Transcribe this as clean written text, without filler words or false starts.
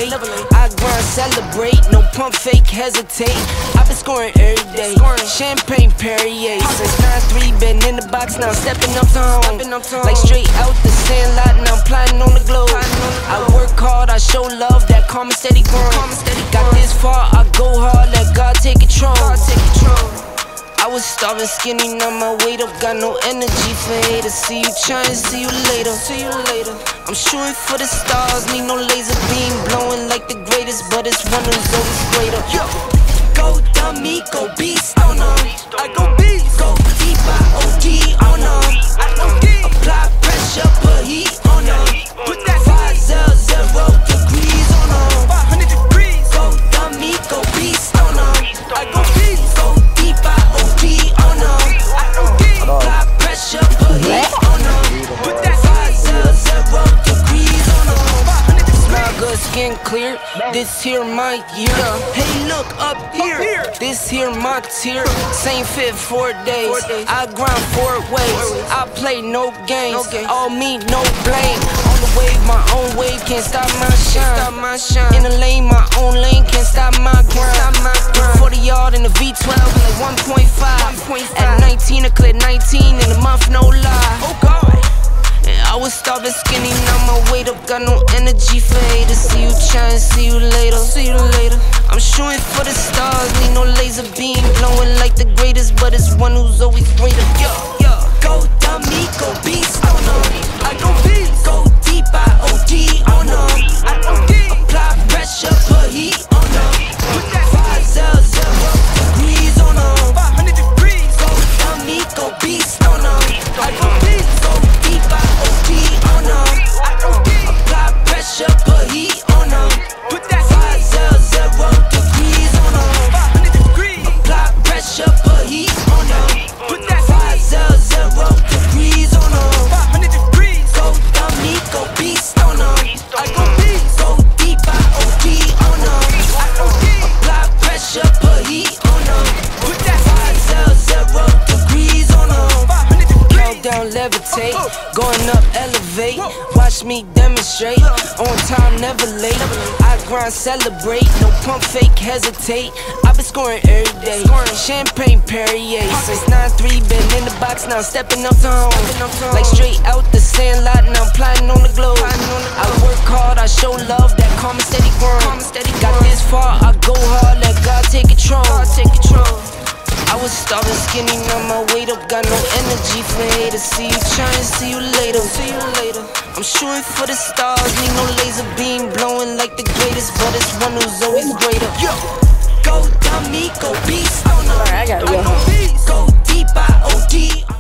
late. I grind, celebrate, no pump fake, hesitate. I've been scoring every day, champagne Perrier. Since 9-3, been in the box, now I'm stepping up to home. Like straight out the sandlot, now I'm plotting on the globe. I work hard, I show love, that calm and steady grind. Got this far, I go hard, let God take control. I was starving skinny, now my weight up, got no energy for haters. See you trying, see you later. I'm shooting for the stars, need no laser beam, blowing like the greatest, but it's one who's always greater. Go dummy, go beast, oh no, I go beast. Go deep, I OD, oh no, I OD. Apply pressure, put heat, oh no. Put that 500 degrees, oh no. 500 degrees. Go dummy, go beast, oh no, I go beast. Go deep, I OD, oh no, I OD. Apply pressure, put heat, oh no. Put that 500 degrees, oh no. Smell good, skin clear, this here my year. Hey, look up here, this here my tier. Same fit 4 days, I grind 4 ways. I play no games, all me, no blame. On the wave, my own wave, can't stop my shine. In the lane, my own lane, can't stop my grind. 40 yard in the V12, like 1.5. At 19, I cleared 19 in a month, no lie. Oh God. I was starving skinny, now my weight up, got no energy for haters. See you trying, see you later. I'm shooting for the stars, need no laser beam, blowing like the greatest, but it's one who's always greater. Go dummy, go beast, oh no, I go beast. Go deep, I OD, oh no, I OD. Apply pressure, put heat, oh no. Put that 500 degrees, oh no. 500 degrees. Go dummy, go beast, oh no, I go beast. Go deep, I OD, oh no, I OD. Apply pressure, put heat, oh no. Put that 500 degrees, oh no. 500 degrees. Apply pressure, put heat, oh no. Put that 500 degrees, oh no. 500 degrees. Go dummy, go beast, oh no, I go beast. Go deep, I OD, oh no, I OD. Apply pressure, put heat, oh no. Put that 500 degrees, oh no. 500 degrees. Countdown, levitate, going up, elevate. Watch me demonstrate, on time, never late. I grind, celebrate, no pump fake, hesitate. I've been scoring every day, champagne Perrier. Since 9-3, been in the box, now I'm stepping up to home. Like straight out the sandlot, now I'm plotting on the globe. I work hard, I show love, that calm and steady grind. Got this far, I go hard, let God take control. I was starving skinny, now my weight up, got no energy for haters. See you trying, see you later. I'm shooting for the stars, need no laser beam, blowing like the greatest, but it's one who's always greater. Go dummy, go beast, oh no, I go beast. Go deep, I OD.